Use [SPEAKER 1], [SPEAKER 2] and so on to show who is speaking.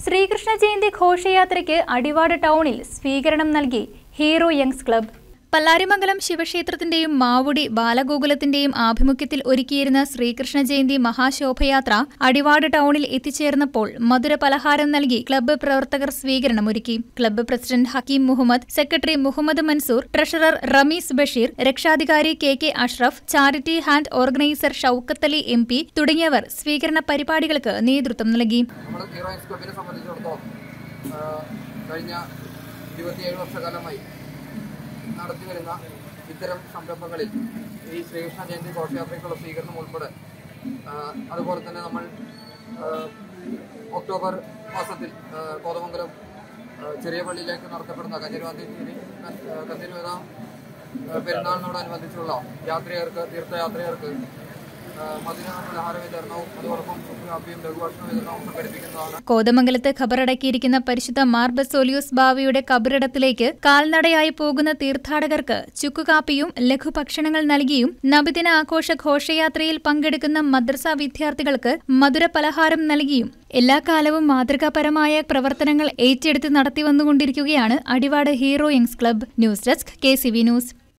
[SPEAKER 1] ശ്രീകൃഷ്ണ ജയന്തി ഘോഷയാത്രയ്ക്ക് അടിവാട് ടൗണിൽ സ്വീകരണം നൽകി ഹീറോ യങ്സ് ക്ലബ്ബ്. പല്ലാരിമംഗലം ശിവക്ഷേത്രത്തിന്റെയും മാവുടി ബാലഗോകുലത്തിന്റെയും ആഭിമുഖ്യത്തിൽ ഒരുക്കിയിരുന്ന ശ്രീകൃഷ്ണ ജയന്തി മഹാശോഭയാത്ര അടിവാട് ടൗണിൽ എത്തിച്ചേർന്നപ്പോൾ മധുര പലഹാരം നൽകി ക്ലബ്ബ് പ്രവർത്തകർ സ്വീകരണമൊരുക്കി. Club president Hakeem Muhammad, secretary Muhammad Mansoor, treasurer Ramees Basheer, രക്ഷാധികാരി K Ashraf, charity hand organiser Shoukathali MP തുടങ്ങിയവർ സ്വീകരണ പരിപാടികൾക്ക് നേതൃത്വം നൽകി.
[SPEAKER 2] നടത്തിവരുന്ന ഇത്തരം സംരംഭങ്ങളിൽ ഈ ശ്രീകൃഷ്ണ ജയന്തി ഘോഷയാത്രയ്ക്കുള്ള സ്വീകരണം ഉൾപ്പെടെ അതുപോലെ തന്നെ നമ്മൾ ഒക്ടോബർ മാസത്തിൽ കോതമംഗലം ചെറിയ പള്ളിയിലേക്ക് നടത്തപ്പെടുന്ന കന്തിരുവേദ പെരുന്നാളിനോടനുബന്ധിച്ചുള്ള തീർത്ഥയാത്രികർക്ക് മധുര പലഹാര വിതരണവും അതോടൊപ്പം കാപ്പിയും ലഘുഭക്ഷണ വിതരണവും സംഘടിപ്പിക്കുന്നതാണ്.
[SPEAKER 1] കോതമംഗലത്ത് ഖബറടക്കിയിരിക്കുന്ന പരിശുദ്ധ മാർ ബസേലിയോസ് ബാവയുടെ ഖബറിടത്തിലേക്ക് കാൽനടയായി പോകുന്ന തീർത്ഥാടകർക്ക് ചുക്കുകാപ്പിയും ലഘുഭക്ഷണങ്ങൾ നൽകിയും നബിദിന ആഘോഷ ഘോഷയാത്രയിൽ പങ്കെടുക്കുന്ന മദ്രസ വിദ്യാർത്ഥികൾക്ക് മധുര പലഹാരം നൽകിയും എല്ലാ കാലവും മാതൃകാപരമായ പ്രവർത്തനങ്ങൾ ഏറ്റെടുത്ത് നടത്തിവന്നുകൊണ്ടിരിക്കുകയാണ് Adivad hero youngs club. News desk KCV news.